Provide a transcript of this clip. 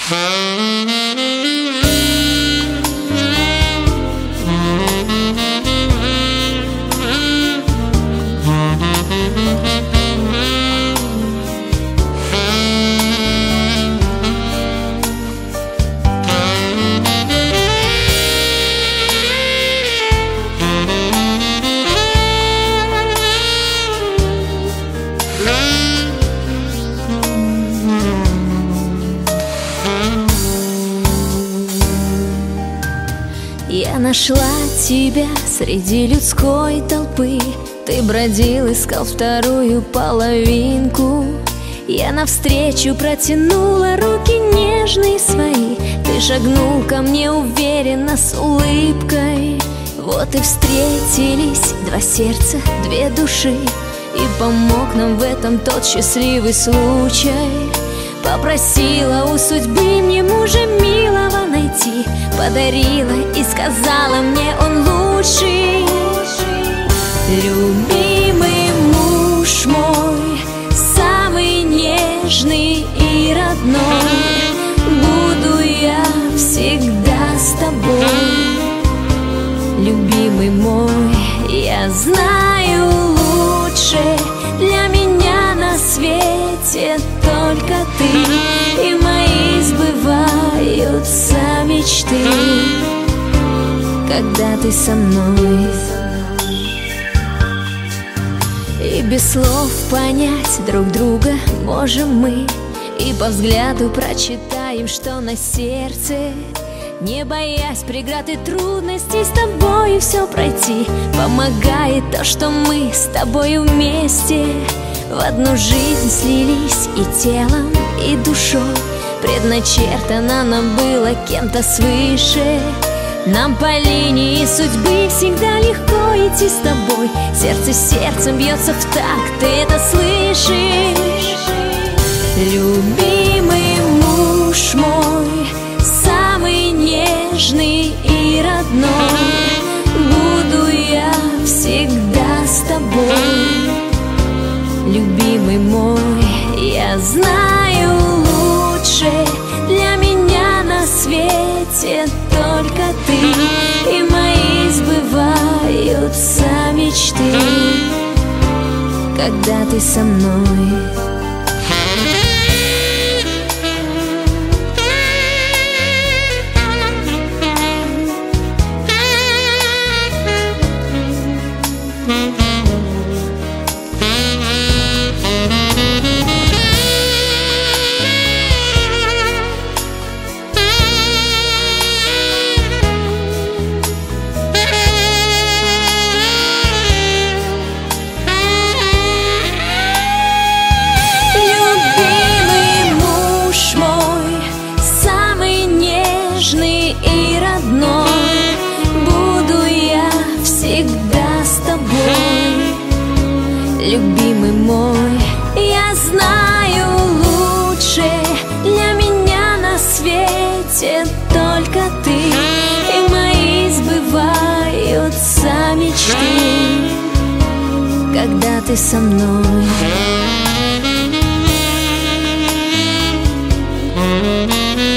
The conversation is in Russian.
Я нашла тебя среди людской толпы. Ты бродил, искал вторую половинку. Я навстречу протянула руки нежные свои. Ты шагнул ко мне уверенно с улыбкой. Вот и встретились два сердца, две души. И помог нам в этом тот счастливый случай. Попросила у судьбы мне мужа милого найти. Подарила и сказала мне, он лучший. Любимый муж мой, самый нежный и родной, буду я всегда с тобой. Любимый мой, я знаю лучше для меня на свете только ты, и мои сбываются мечты, когда ты со мной. И без слов понять друг друга можем мы, и по взгляду прочитаем, что на сердце. Не боясь преград и трудностей, с тобой все пройти помогает то, что мы с тобой вместе в одну жизнь слились и телом, и душой. Предначертано нам было кем-то свыше. Нам по линии судьбы всегда легко идти с тобой. Сердце сердцем бьется в такт, ты это слышишь? Любимый муж мой, самый нежный и родной, буду я всегда с тобой. Любимый мой, я знаю лучше для меня на свете только ты, и мои сбываются мечты, когда ты со мной. И родной, буду я всегда с тобой. Любимый мой, я знаю лучше для меня на свете только ты, и мои сбываются мечты, когда ты со мной.